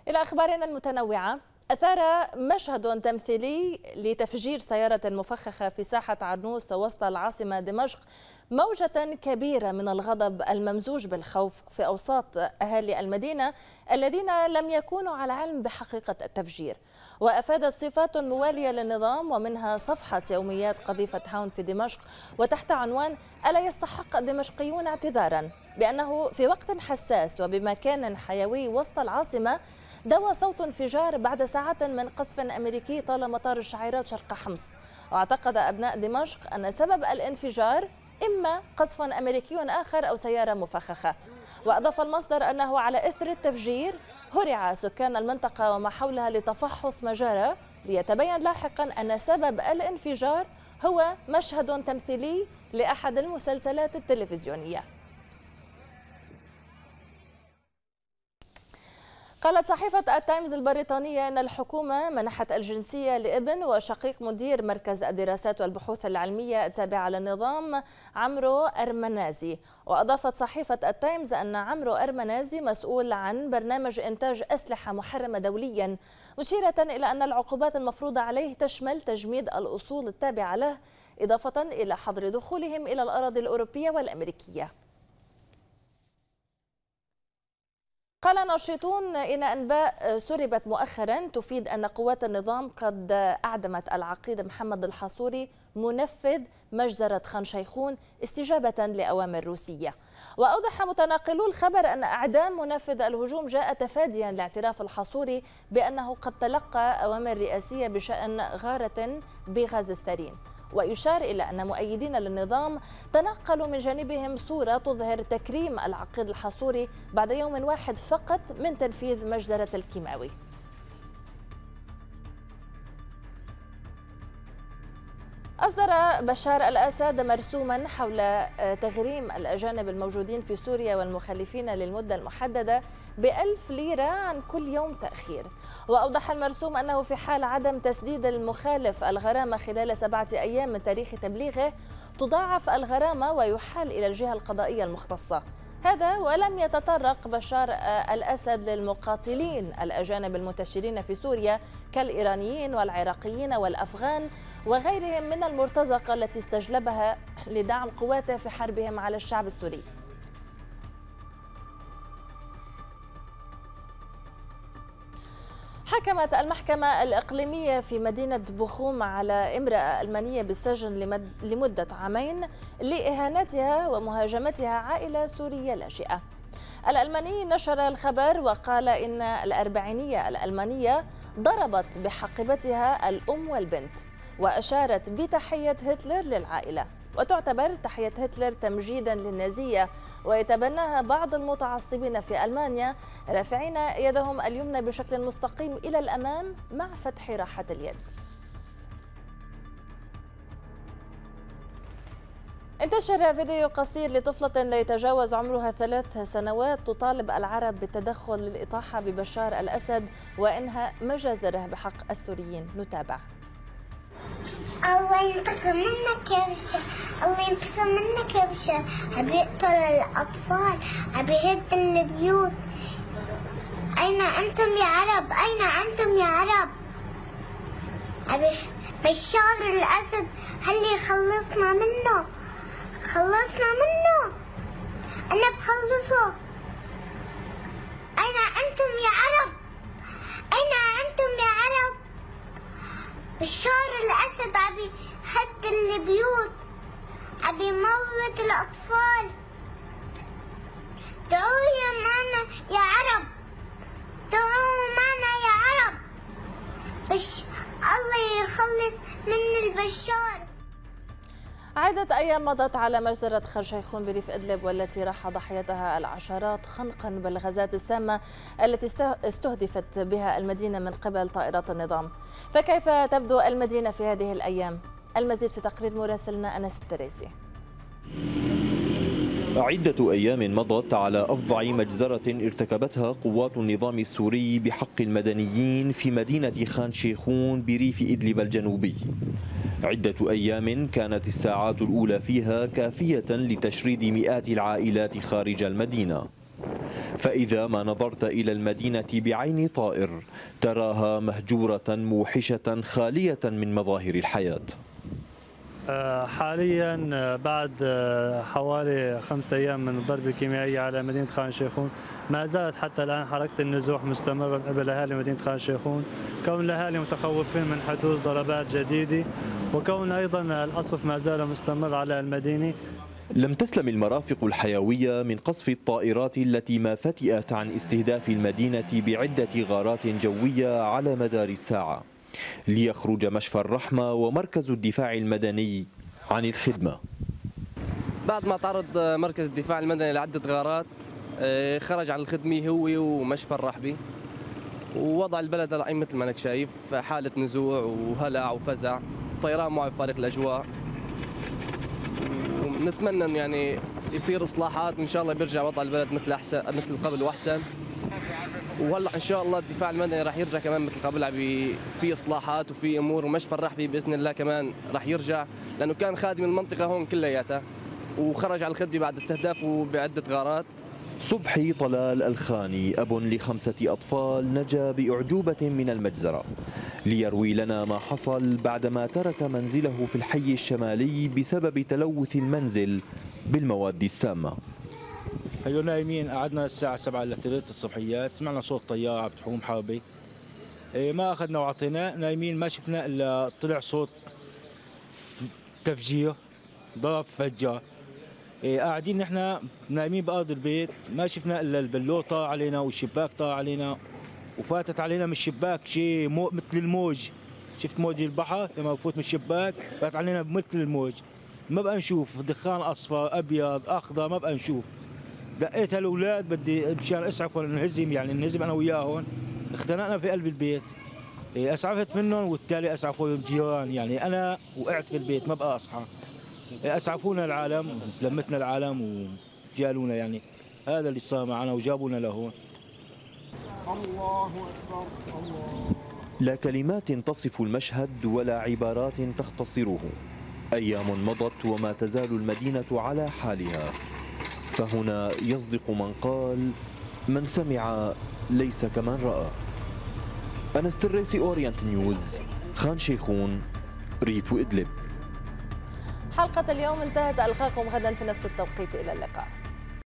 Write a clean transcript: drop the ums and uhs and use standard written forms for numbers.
إلى أخبارنا المتنوعة، أثار مشهد تمثيلي لتفجير سيارة مفخخة في ساحة عرنوس وسط العاصمة دمشق موجة كبيرة من الغضب الممزوج بالخوف في أوساط أهالي المدينة الذين لم يكونوا على علم بحقيقة التفجير. وأفادت صفات موالية للنظام ومنها صفحة يوميات قذيفة هاون في دمشق وتحت عنوان ألا يستحق الدمشقيون اعتذارا بأنه في وقت حساس وبمكان حيوي وسط العاصمة دوى صوت انفجار بعد ساعات من قصف أمريكي طال مطار الشعيرات شرق حمص. واعتقد أبناء دمشق أن سبب الانفجار إما قصف أمريكي آخر أو سيارة مفخخة. وأضاف المصدر أنه على إثر التفجير هرع سكان المنطقة وما حولها لتفحص ما جرى ليتبين لاحقا أن سبب الانفجار هو مشهد تمثيلي لأحد المسلسلات التلفزيونية. قالت صحيفة التايمز البريطانية أن الحكومة منحت الجنسية لابن وشقيق مدير مركز الدراسات والبحوث العلمية التابعة للنظام عمرو أرمنازي. وأضافت صحيفة التايمز أن عمرو أرمنازي مسؤول عن برنامج إنتاج أسلحة محرمة دوليا، مشيرة إلى أن العقوبات المفروضة عليه تشمل تجميد الأصول التابعة له إضافة إلى حظر دخولهم إلى الأراضي الأوروبية والأمريكية. قال ناشطون إن أنباء سربت مؤخرا تفيد أن قوات النظام قد أعدمت العقيد محمد الحصوري منفذ مجزرة خان شيخون استجابة لأوامر روسية. وأوضح متناقلو الخبر أن إعدام منفذ الهجوم جاء تفاديا لاعتراف الحصوري بأنه قد تلقى أوامر رئاسية بشأن غارة بغاز السرين. ويشار إلى أن مؤيدين للنظام تنقلوا من جانبهم صورة تظهر تكريم العقيد الحصوري بعد يوم واحد فقط من تنفيذ مجزرة الكيماوي. أصدر بشار الأسد مرسوما حول تغريم الأجانب الموجودين في سوريا والمخالفين للمدة المحددة ب1000 ليرة عن كل يوم تأخير. وأوضح المرسوم أنه في حال عدم تسديد المخالف الغرامة خلال 7 أيام من تاريخ تبليغه تضاعف الغرامة ويحال إلى الجهة القضائية المختصة. هذا ولم يتطرق بشار الأسد للمقاتلين الأجانب المنتشرين في سوريا كالإيرانيين والعراقيين والأفغان وغيرهم من المرتزقة التي استجلبها لدعم قواته في حربهم على الشعب السوري. حكمت المحكمة الإقليمية في مدينة بوخوم على امرأة ألمانية بالسجن لمدة 2 عام لإهانتها ومهاجمتها عائلة سورية لاجئة. الألماني نشر الخبر وقال إن الأربعينية الألمانية ضربت بحقيبتها الأم والبنت وأشارت بتحية هتلر للعائلة، وتعتبر تحية هتلر تمجيدا للنازية ويتبناها بعض المتعصبين في ألمانيا رافعين يدهم اليمنى بشكل مستقيم إلى الأمام مع فتح راحة اليد. انتشر فيديو قصير لطفلة لا يتجاوز عمرها 3 سنوات تطالب العرب بالتدخل للإطاحة ببشار الأسد وإنهاء مجازره بحق السوريين. نتابع. الله ينتقم منك يا بشار، الله ينتقم منك يا بشار، عم يقتل الأطفال، عم يهد البيوت. أين أنتم يا عرب؟ أين أنتم يا عرب؟ بشار الأسد هل خلصنا منه؟ خلصنا منه، أنا بخلصه. أين أنتم يا عرب؟ أين أنتم يا عرب؟ بشار الأسد عم يهد البيوت، عم يموت الأطفال. دعوا معنا يا عرب، دعوا معنا يا عرب، الله يخلص من البشار. عدة أيام مضت على مجزرة خان شيخون بريف إدلب والتي راح ضحيتها العشرات خنقا بالغازات السامة التي استهدفت بها المدينة من قبل طائرات النظام. فكيف تبدو المدينة في هذه الأيام؟ المزيد في تقرير مراسلنا أنس التريسي. عدة أيام مضت على أفظع مجزرة ارتكبتها قوات النظام السوري بحق المدنيين في مدينة خان شيخون بريف إدلب الجنوبي. عدة أيام كانت الساعات الأولى فيها كافية لتشريد مئات العائلات خارج المدينة. فإذا ما نظرت إلى المدينة بعين طائر تراها مهجورة موحشة خالية من مظاهر الحياة. حاليا بعد حوالي 5 أيام من الضربة الكيميائية على مدينة خان شيخون ما زالت حتى الآن حركة النزوح مستمرة من قبل أهالي مدينة خان شيخون، كون الأهالي متخوفين من حدوث ضربات جديدة، وكون أيضا القصف ما زال مستمر على المدينة. لم تسلم المرافق الحيوية من قصف الطائرات التي ما فتئت عن استهداف المدينة بعدة غارات جوية على مدار الساعة، ليخرج مشفى الرحمة ومركز الدفاع المدني عن الخدمة. بعد ما تعرض مركز الدفاع المدني لعدة غارات خرج عن الخدمة هو ومشفى الرحبي، ووضع البلد هلا مثل ما انك شايف حالة نزوع وهلع وفزع، طيران معه فارق الأجواء. ونتمنى إن يعني يصير إصلاحات وإن شاء الله بيرجع وضع البلد مثل قبل وأحسن. وهلا ان شاء الله الدفاع المدني راح يرجع كمان مثل قبل، في اصلاحات وفي امور، ومشفى الرحبي باذن الله كمان راح يرجع، لانه كان خادم المنطقه هون كلياتها وخرج على الخدمه بعد استهدافه بعده غارات. صبحي طلال الخاني أب ل5 أطفال نجا بأعجوبة من المجزرة، ليروي لنا ما حصل بعدما ترك منزله في الحي الشمالي بسبب تلوث المنزل بالمواد السامة. هيو نايمين، قعدنا الساعة 7 إلى 3 الصبحيات، سمعنا صوت طيارة بتحوم حربي، ما أخذنا وعطينا، نايمين ما شفنا إلا طلع صوت تفجير، ضرب فجر. قاعدين نحن نايمين بأرض البيت، ما شفنا إلا البلوط طار علينا والشباك طار علينا، وفاتت علينا من الشباك شيء مثل الموج. شفت موج البحر لما بفوت من الشباك فات علينا مثل الموج، ما بقى نشوف دخان أصفر أبيض أخضر، ما بقى نشوف. دقيت هالأولاد بدي مشان اسعف وننهزم، يعني ننهزم انا وياهم، اختنقنا في قلب البيت. اسعفت منهم والتالي اسعفوا الجيران، يعني انا وقعت في البيت ما بقى اصحى. اسعفونا العالم، لمتنا العالم وجالونا، يعني هذا اللي صار معنا وجابونا لهون. الله اكبر الله. لا كلمات تصف المشهد ولا عبارات تختصره. ايام مضت وما تزال المدينة على حالها، فهنا يصدق من قال: من سمع ليس كمن رأى. أنس الريسي، أورينت نيوز، خان شيخون، ريف إدلب. حلقة اليوم انتهت، ألقاكم غدا في نفس التوقيت، إلى اللقاء.